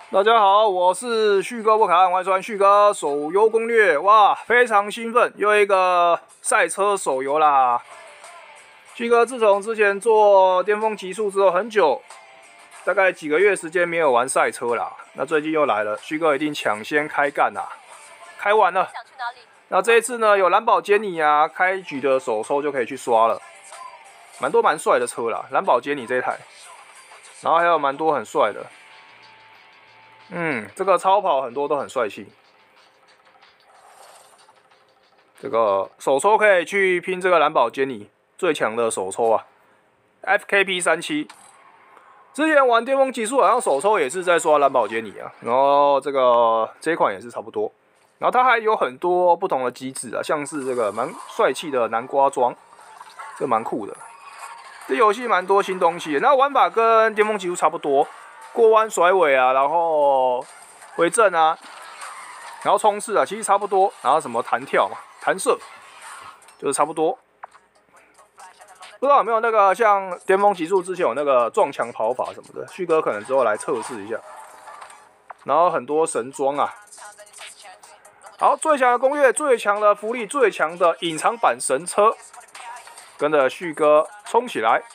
大家好，我是旭哥不卡，欢迎收看旭哥手游攻略。哇，非常兴奋，又一个赛车手游啦！旭哥自从之前做巅峰极速之后，很久，大概几个月时间没有玩赛车啦。那最近又来了，旭哥一定抢先开干啦！开完了。 想去哪里？ 那这一次呢，有兰博基尼啊，开局的首抽就可以去刷了，蛮帅的车啦，兰博基尼这一台，然后还有蛮多很帅的。这个超跑很多都很帅气。这个首抽可以去拼这个兰博基尼最强的首抽啊 ，FKP37。之前玩巅峰极速好像首抽也是在刷兰博基尼啊，然后这一款也是差不多。然后它还有很多不同的机制啊，像是这个蛮帅气的南瓜装，这蛮酷的。这游戏蛮多新东西的，那玩法跟巅峰极速差不多。过弯甩尾啊，然后回正啊，然后冲刺啊，其实差不多。然后什么弹跳嘛、弹射，就是差不多。不知道有没有那个像巅峰极速之前有那个撞墙跑法什么的，旭哥可能之后来测试一下。然后很多神装啊，好，最强的攻略、最强的福利、最强的隐藏版神车，跟着旭哥冲起来！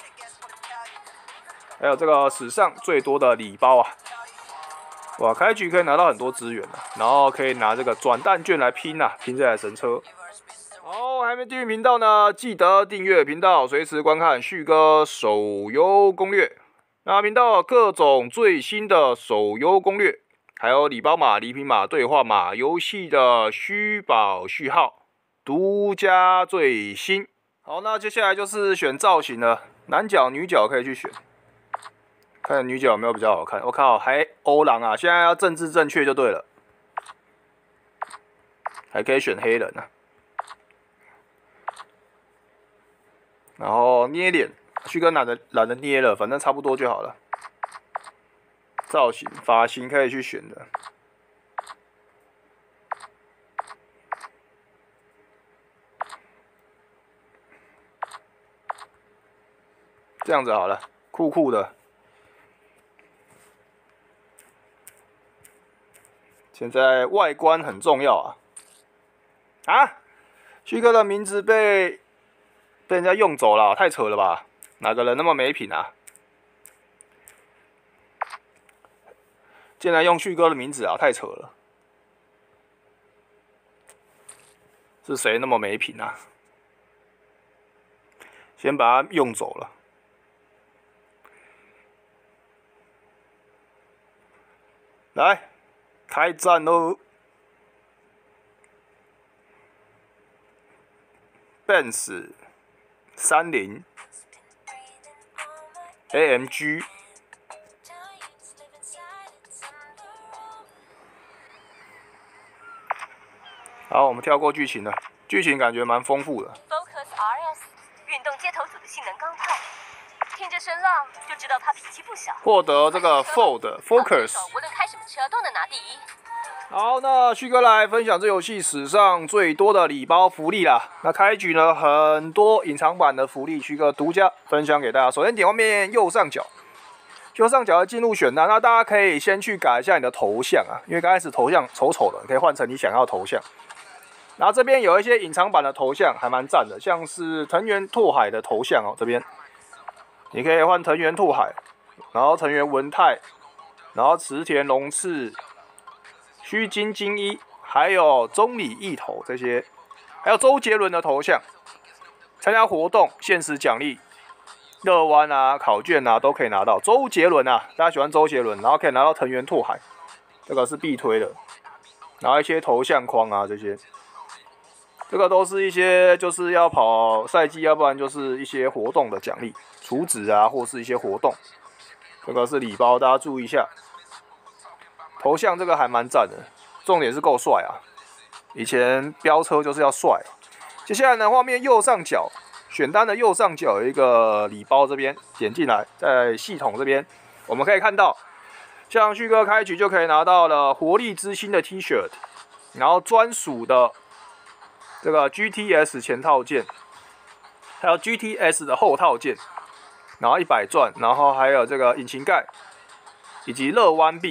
还有这个史上最多的礼包啊！哇，开局可以拿到很多资源啊，然后可以拿这个转蛋券来拼啊，拼这台神车。好，还没订阅频道呢，记得订阅频道，随时观看旭哥手游攻略。那频道各种最新的手游攻略，还有礼包码、礼品码、兑换码、游戏的虚宝序号，独家最新。好，那接下来就是选造型了，男角、女角可以去选。看女角有没有比较好看？我靠，还欧郎啊！现在要政治正确就对了，还可以选黑人啊。然后捏脸，旭哥懒得捏了，反正差不多就好了。造型、发型可以去选的。这样子好了，酷酷的。现在外观很重要啊！啊，旭哥的名字被人家用走了，太扯了吧？哪个人那么没品啊？竟然用旭哥的名字啊，太扯了！是谁那么没品啊？先把他用走了。来。开战喽 ！Benz 30 AMG， 好，我们跳过剧情了。剧情感觉蛮丰富的。 Focus RS 运动街头组的性能钢炮，听这声浪就知道他脾气不小。 获得这个 Focus， 无论开什么车都能拿第一。 好，那旭哥来分享这游戏史上最多的礼包福利啦。那开局呢，很多隐藏版的福利，旭哥独家分享给大家。首先点外面右上角的进入选单，那大家可以先去改一下你的头像啊，因为刚开始头像丑丑的，你可以换成你想要的头像。然后这边有一些隐藏版的头像，还蛮赞的，像是藤原拓海的头像哦，这边你可以换藤原拓海，然后藤原文太，然后池田龙次。须金精一，还有中里义头这些，还有周杰伦的头像，参加活动限时奖励，乐湾啊、考卷啊都可以拿到。周杰伦啊，大家喜欢周杰伦，然后可以拿到藤原拓海，这个是必推的。然后一些头像框啊这些，这个都是一些就是要跑赛季，要不然就是一些活动的奖励，储值啊或是一些活动。这个是礼包，大家注意一下。头像这个还蛮赞的，重点是够帅啊！以前飙车就是要帅。接下来呢，画面右上角选单的右上角有一个礼包，这边点进来，在系统这边我们可以看到，像旭哥开局就可以拿到了活力之星的 T 恤，然后专属的这个 GTS 前套件，还有 GTS 的后套件，然后100钻，然后还有这个引擎盖，以及乐湾币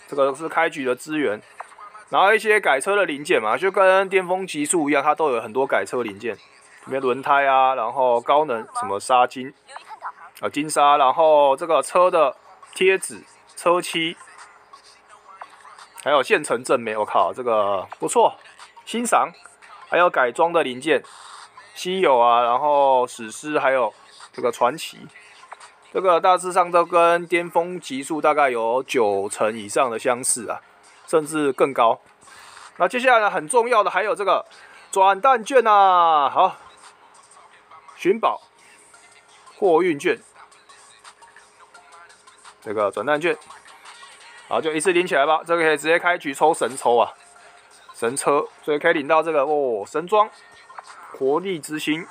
这个是开局的资源，然后一些改车的零件嘛，就跟巅峰极速一样，它都有很多改车零件，里面轮胎啊，然后高能什么砂金金沙，然后这个车的贴纸、车漆，还有现成正美，我靠，这个不错，欣赏。还有改装的零件，稀有啊，然后史诗，还有这个传奇，这个大致上都跟巅峰极速大概有90%以上的相似啊，甚至更高。那接下来呢，很重要的还有这个转蛋券啊，好，寻宝货运券，这个转蛋券，好，就一次领起来吧。这个可以直接开局抽神抽啊，神车，所以可以领到这个哦，神装活力之星。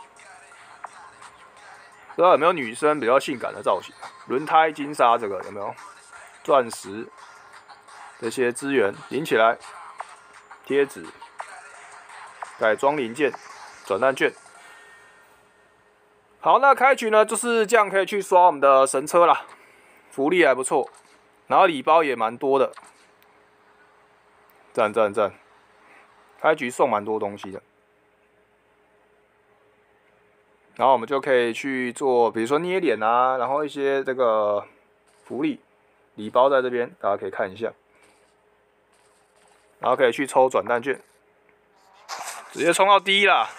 不知道有没有女生比较性感的造型？轮胎金沙这个有没有？钻石这些资源领起来，贴纸、改装零件、转蛋券。好，那开局呢就是这样，可以去刷我们的神车啦，福利还不错，然后礼包也蛮多的，赞赞赞！开局送蛮多东西的。然后我们就可以去做，比如说捏脸啊，然后一些这个福利礼包在这边，大家可以看一下。然后可以去抽转蛋券，直接冲到第一啦！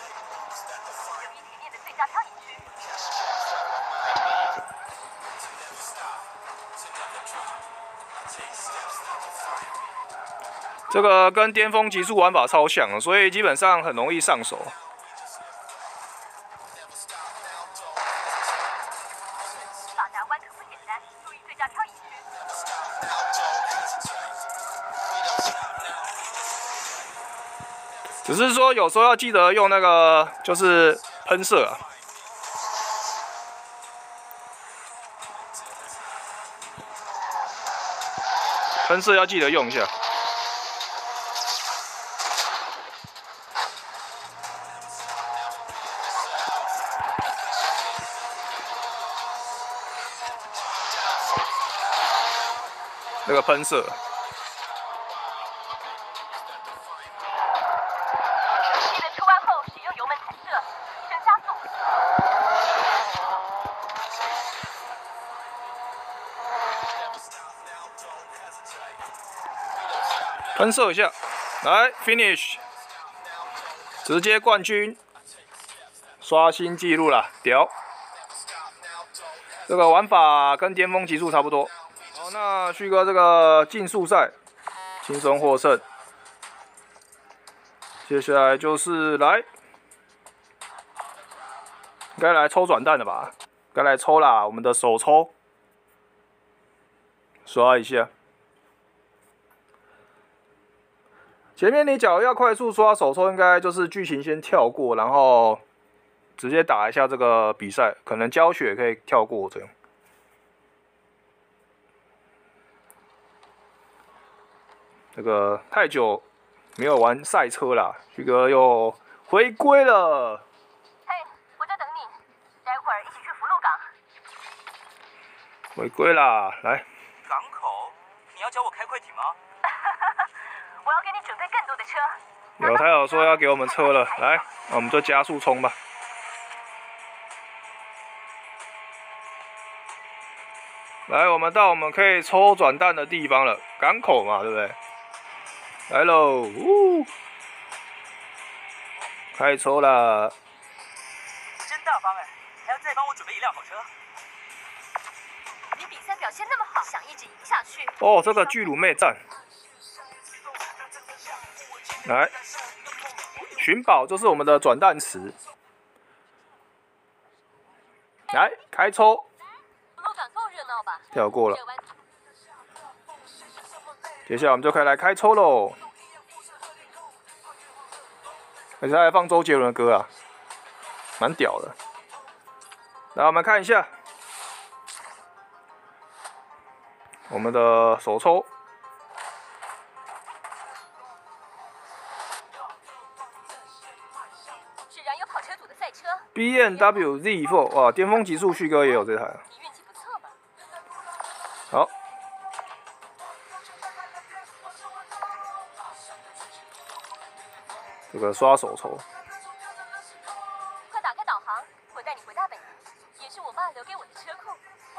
这个跟巅峰极速玩法超像，所以基本上很容易上手。只是说有时候要记得用那个就是喷射啊，喷射要记得用一下。那个喷射。 记得出弯后使用油门弹射，提升加速。 喷射一下，来 finish， 直接冠军，刷新纪录啦，屌！这个玩法跟巅峰极速差不多。好，那旭哥这个竞速赛轻松获胜。接下来就是该来抽转蛋了吧？该来抽啦，我们的手抽，刷一下。前面你假如要快速刷手抽，应该就是剧情先跳过，然后直接打一下这个比赛，可能教学可以跳过这样。这个太久没有玩赛车啦，旭哥又回归了。 嘿，我在等你，待会儿一起去福禄港。 回归啦，来。 港口？你要教我开快艇吗？ 我要给你准备更多的车。 有，他有说要给我们车了，来，那我们就加速冲吧。来，我们到我们可以抽转蛋的地方了，港口嘛，对不对？来喽，开抽啦！ 真大方哎，还要再帮我准备一辆好车。 你比赛表现那么好，想一直赢下去。 哦，这个巨乳妹赞。来，寻宝就是我们的转蛋池。来，开抽。 福禄港够热闹吧？ 跳过了。接下来我们就可以来开抽喽。而且他还放周杰伦的歌啊，蛮屌的。来，我们看一下我们的手抽。 是燃油跑车组的赛车。 BMW Z4， 哇，巅峰极速旭哥也有这台。 你运气不错嘛。 好， 这个刷手抽。 快打开导航，我带你回大本营，也是我爸留给我的车库。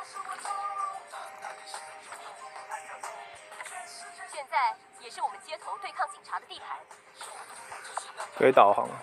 现在也是我们街头对抗警察的地盘。 可以导航。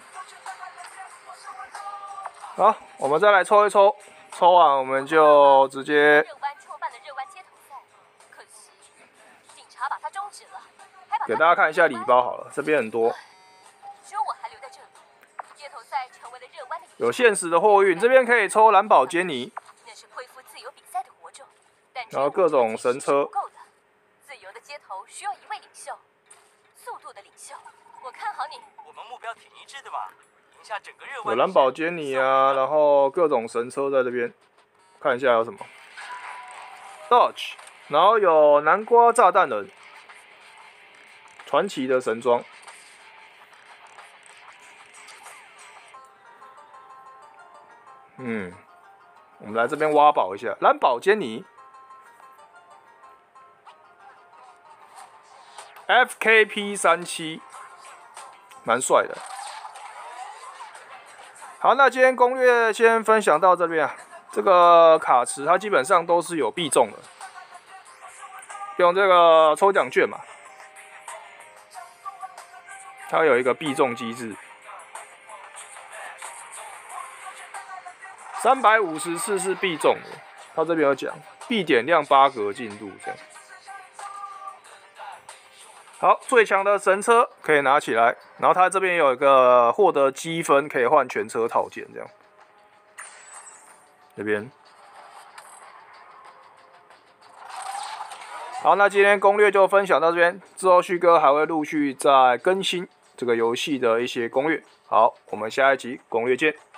好，我们再来抽一抽，抽完我们就直接。 热湾创办的热湾街头赛，可惜警察把它终止了，还把它给大家看一下礼包好了，这边很多。 只有我还留在这里。街头赛成为了热湾的有限时的货运，这边可以抽蓝宝坚尼， 那是恢复自由比赛的火种，但然后各种神车不够的。自由的街头需要一位领袖，速度的领袖。我看好你。 我们目标挺一致的嘛，赢下整个热湾。 有蓝宝坚尼啊，然后各种神车在这边，看一下有什么 Dodge， 然后有南瓜炸弹人，传奇的神装。我们来这边挖宝一下，蓝宝坚尼 FKP37，蛮帅的。好，那今天攻略先分享到这边啊。这个卡池它基本上都是有必中的，用这个抽奖券嘛，它有一个必中机制。350次是必中的，它这边有讲，必点亮8格进度这样。好，最强的神车可以拿起来，然后它这边有一个获得积分可以换全车套件这样。这边。好，那今天攻略就分享到这边，之后旭哥还会陆续再更新这个游戏的一些攻略。好，我们下一集攻略见。